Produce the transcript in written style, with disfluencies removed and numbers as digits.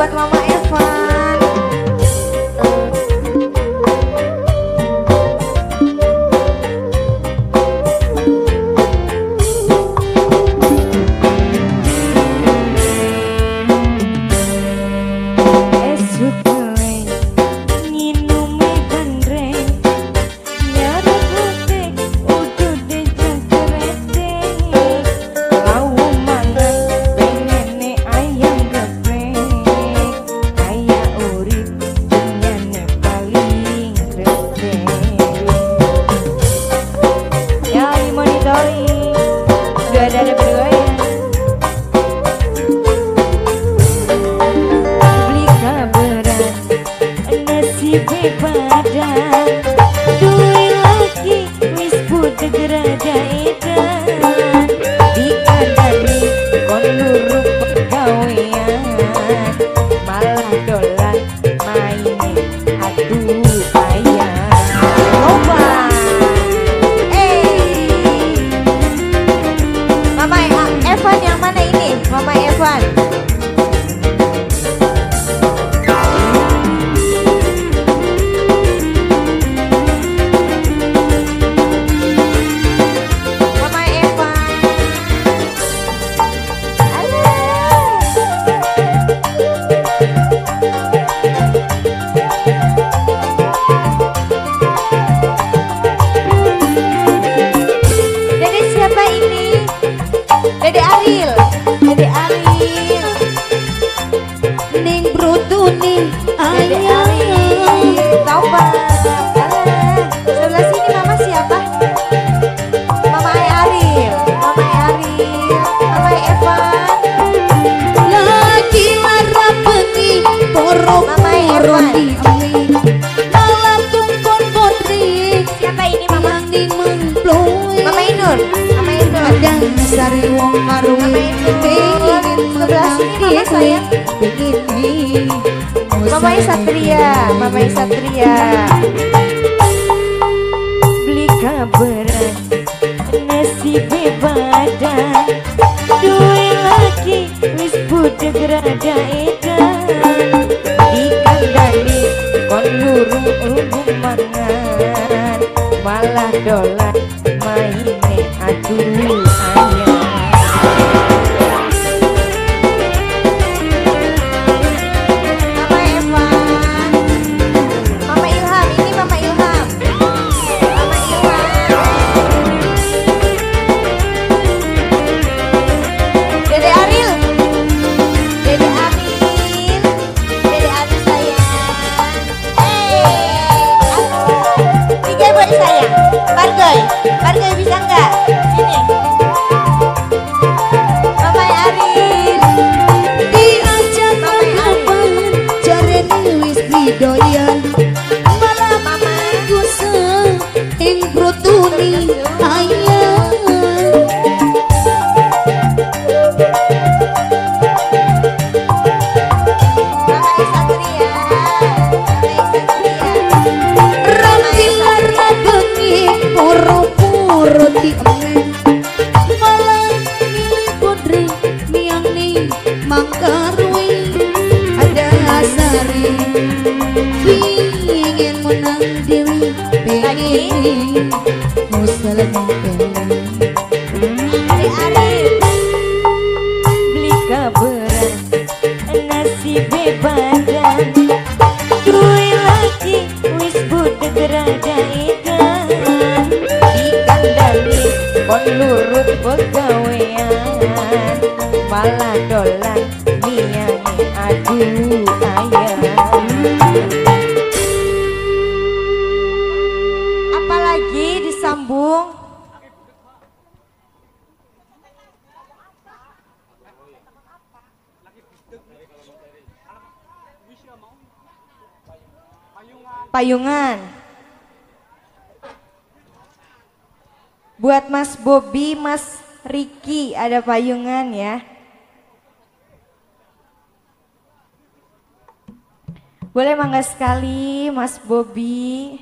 buat Mama Evan. Mamai Satria beli kabaran nasib badan duwe lagi wis budeg rada edan dikandani kon lurung mangan malah dolan maine aduh ayah. Bargoy bisa nggak? Ini Mama Aril diajak kapan jarene wis didoyan malah Mama gusa ing brutuni ayah Mama Satria Rambilar bengi poro diemen malah milih putri miang nih mangkarwi ada sari ingin menang dewi pengen musal beli kabaran nasib badan duwe lagi wis budeg rada edan dikandani kon lurut pegawean malah dolan miyange aduh ayah. Apalagi disambung payungan buat Mas Bobi, Mas Riki ada payungan ya. Boleh mangga sekali Mas Bobi.